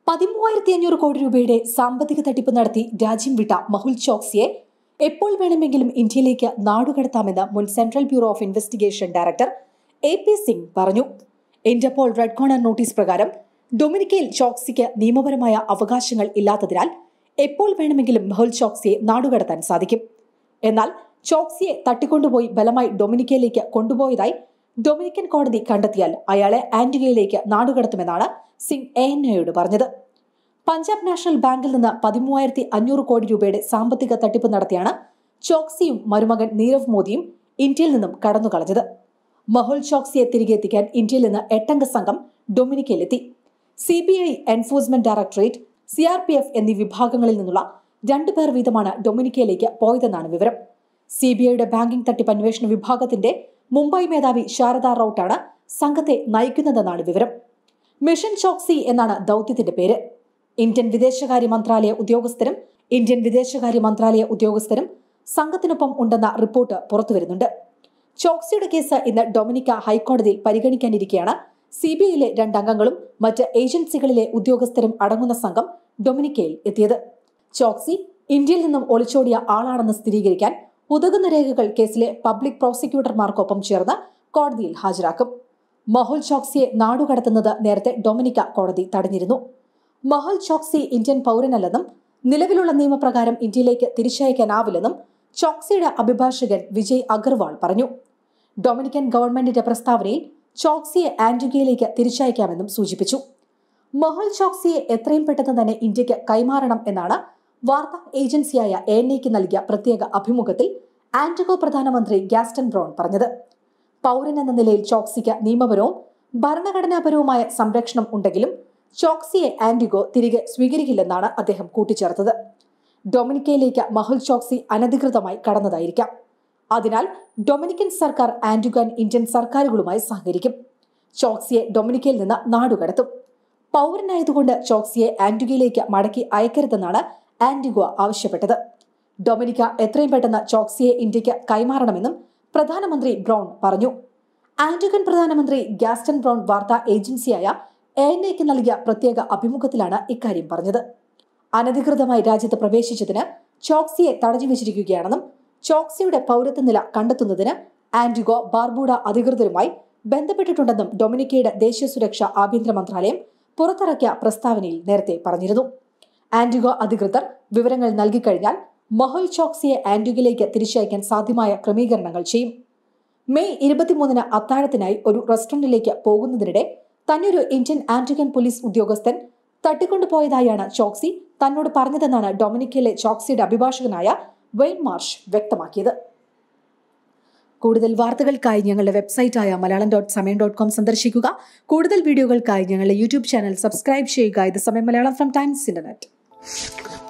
13,500 കോടി രൂപയുടെ സാമ്പത്തിക തട്ടിപ്പ് നടത്തി രാജ്യം വിട്ട മെഹുൽ ചോക്സിയെ എപ്പോൾ വേണമെങ്കിലും ഇന്ത്യയിലേക്ക് നാടുകടത്താമെന്ന് മുൻ central bureau of investigation director AP Singh പറഞ്ഞു. ഇന്റർപോൾ റെഡ് കോർണർ നോട്ടീസ് പ്രകാരം ഡൊമിനിക്കയിൽ ചോക്സിക്ക് നിയമപരമായ അവകാശങ്ങൾ ഇല്ലാത്തതിനാൽ എപ്പോൾ വേണമെങ്കിലും മെഹുൽ ചോക്സിയെ നാടുകടത്താൻ സാധിക്കും. എന്നാൽ ചോക്സിയെ തട്ടിക്കൊണ്ടുപോയി ബലമായി ഡൊമിനിക്കയിലേക്ക് കൊണ്ടുപോയതായി ഡൊമിനിക്കൻ കോടതി കണ്ടെത്തിയാൽ അയാളെ ആന്റിഗയിലേക്ക് നാടുകടത്തുമെന്നാണ് സിംഗ് ANAയോട് പറഞ്ഞത്. പഞ്ചാബ് നാഷണൽ ബാങ്കിൽ നിന്ന് 13,500 കോടി രൂപയുടെ സാമ്പത്തിക തട്ടിപ്പ് നടത്തിയാണ് ചോക്സിയും മരുമകൻ നീരവ് മോദിയും ഇന്ത്യയിൽ നിന്നും കടന്നുകളഞ്ഞത്. മെഹുൽ ചോക്സിയെ തിരികെ എത്തിക്കാൻ ഇന്ത്യയിൽ നിന്ന് 8-അംഗ സംഘം ഡൊമിനിക്കയിലെത്തി. CBI, എൻഫോഴ്സ്മെന്റ് ഡയറക്ടറേറ്റ്, CRPF എന്നീ വിഭാഗങ്ങളിൽ നിന്നുള്ള 2 പേർ വീതമാണ് ഡൊമിനിക്കയിലേക്ക് പോയതെന്നാണ് വിവരം. CBIയുടെ ബാങ്കിംഗ് തട്ടിപ്പ് അന്വേഷണ വിഭാഗത്തിന്റെ മുംബൈ മേധാവി ശാരദ റൌട്ടാണ് സംഘത്തെ നയിക്കുന്നതെന്നാണ് വിവരം. മിഷൻ ചോക്സി എന്നാണ് ദൌത്യത്തിന്റെ പേര്. ഇന്ത്യൻ വിദേശകാര്യ മന്ത്രാലയ ഉദ്യോഗസ്ഥരും സംഘത്തിനൊപ്പം ഉണ്ടെന്ന റിപ്പോർട്ട് പുറത്തുവരുന്നുണ്ട്. ചോക്സിയുടെ കേസ് ഇന്ന് ഡൊമിനിക്ക ഹൈക്കോടതിയിൽ പരിഗണിക്കാനിരിക്കെയാണ് CBIയിലെ 2 അംഗങ്ങളും മറ്റ് ഏജൻസികളിലെ ഉദ്യോഗസ്ഥരും അടങ്ങുന്ന സംഘം ഡൊമിനിക്കയിൽ എത്തിയത്. ചോക്സി ഇന്ത്യയിൽ നിന്നും ഒളിച്ചോടിയ ആളാണെന്ന് സ്ഥിരീകരിക്കാൻ ഉതകുന്ന രേഖകൾ കേസിലെ പബ്ലിക് പ്രോസിക്യൂട്ടർമാർക്കൊപ്പം ചേർന്ന് കോടതിയിൽ ഹാജരാക്കും. മെഹുൽ ചോക്സിയെ നാടുകടത്തുന്നത് നേരത്തെ ഡൊമിനിക്ക കോടതി തടഞ്ഞിരുന്നു. മെഹുൽ ചോക്സി ഇന്ത്യൻ പൗരനല്ലെന്നും നിലവിലുള്ള നിയമപ്രകാരം ഇന്ത്യയിലേക്ക് തിരിച്ചയക്കാനാവില്ലെന്നും ചോക്സിയുടെ അഭിഭാഷകൻ വിജയ് അഗർവാൾ പറഞ്ഞു. ഡൊമിനിക്കൻ ഗവൺമെന്റിന്റെ പ്രസ്താവനയിൽ ചോക്സിയെ ആന്റിഗയിലേക്ക് തിരിച്ചയക്കാമെന്നും സൂചിപ്പിച്ചു. മെഹുൽ ചോക്സിയെ എത്രയും പെട്ടെന്ന് തന്നെ ഇന്ത്യക്ക് കൈമാറണം എന്നാണ് വാർത്താ ഏജൻസിയായ ANAയ്ക്ക് നൽകിയ പ്രത്യേക അഭിമുഖത്തിൽ ആന്റിഗോ പ്രധാനമന്ത്രി ഗാസ്റ്റൺ ബ്രൗൺ പറഞ്ഞത്. പൗരൻ എന്ന നിലയിൽ ചോക്സിക്ക് നിയമപരവും ഭരണഘടനാപരവുമായ സംരക്ഷണം ഉണ്ടെങ്കിലും ചോക്സിയെ ആന്റിഗോ തിരികെ സ്വീകരിക്കില്ലെന്നാണ് അദ്ദേഹം കൂട്ടിച്ചേർത്തത്. ഡൊമിനിക്കയിലേക്ക് മെഹുൽ ചോക്സി അനധികൃതമായി കടന്നതായിരിക്കാം. അതിനാൽ ഡൊമിനിക്കൻ സർക്കാർ ആന്റിഗ്വൻ ഇന്ത്യൻ സർക്കാരുകളുമായി സഹകരിക്കും. ചോക്സിയെ ഡൊമിനിക്കയിൽ നിന്ന് നാടുകടത്തും. പൗരനായതുകൊണ്ട് ചോക്സിയെ ആന്റിഗയിലേക്ക് മടക്കി അയക്കരുതെന്നാണ് ആന്റിഗ്വ ആവശ്യപ്പെട്ടത്. ഡൊമിനിക്ക എത്രയും പെട്ടെന്ന് ചോക്സിയെ ഇന്ത്യക്ക് കൈമാറണമെന്നും പ്രധാനമന്ത്രി ബ്രൗൺ പറഞ്ഞു. ആന്റിഗ്വൻ പ്രധാനമന്ത്രി ഗാസ്റ്റൺ ബ്രൗൺ വാർത്താ ഏജൻസിയായ ANAയ്ക്ക് നൽകിയ പ്രത്യേക അഭിമുഖത്തിലാണ് ഇക്കാര്യം പറഞ്ഞത്. അനധികൃതമായി രാജ്യത്ത് പ്രവേശിച്ചതിന് ചോക്സിയെ തടഞ്ഞുവച്ചിരിക്കുകയാണെന്നും ചോക്സിയുടെ പൗരത്വ നില കണ്ടെത്തുന്നതിന് ആന്റിഗോ, ബാർബൂഡ അധികൃതരുമായി ബന്ധപ്പെട്ടിട്ടുണ്ടെന്നും ഡൊമിനിക്കയുടെ ദേശീയ സുരക്ഷാ ആഭ്യന്തര മന്ത്രാലയം പുറത്തിറക്കിയ പ്രസ്താവനയിൽ നേരത്തെ പറഞ്ഞിരുന്നു. ആന്റിഗോ അധികൃതർ വിവരങ്ങൾ നൽകിക്കഴിഞ്ഞാൽ മെഹുൽ ചോക്സിയെ ആന്റിഗയിലേക്ക് തിരിച്ചയക്കാൻ സാധ്യമായ ക്രമീകരണങ്ങൾ ചെയ്യും. മെയ് 23-ന് അത്താഴത്തിനായി ഒരു റെസ്റ്റോറന്റിലേക്ക് പോകുന്നതിനിടെ തന്നെ ഒരു ഇന്ത്യൻ ആന്റിഗ്വൻ പോലീസ് ഉദ്യോഗസ്ഥൻ തട്ടിക്കൊണ്ടുപോയതായാണ് ചോക്സി തന്നോട് പറഞ്ഞതെന്നാണ് ഡൊമിനിക്കയിലെ ചോക്സിയുടെ അഭിഭാഷകനായ വെയ്ൻ മാർഷ് വ്യക്തമാക്കിയത്. കൂടുതൽ വാർത്തകൾക്കായി ഞങ്ങളുടെ വെബ്സൈറ്റായ malayalam.samayam.com സന്ദർശിക്കുക. കൂടുതൽ വീഡിയോകൾക്കായി ഞങ്ങളുടെ YouTube ചാനൽ സബ്സ്ക്രൈബ് ചെയ്യുക. ഇത് സമയം മലയാളം ഫ്രം ടൈംസ് ഇന്റർനെറ്റ്.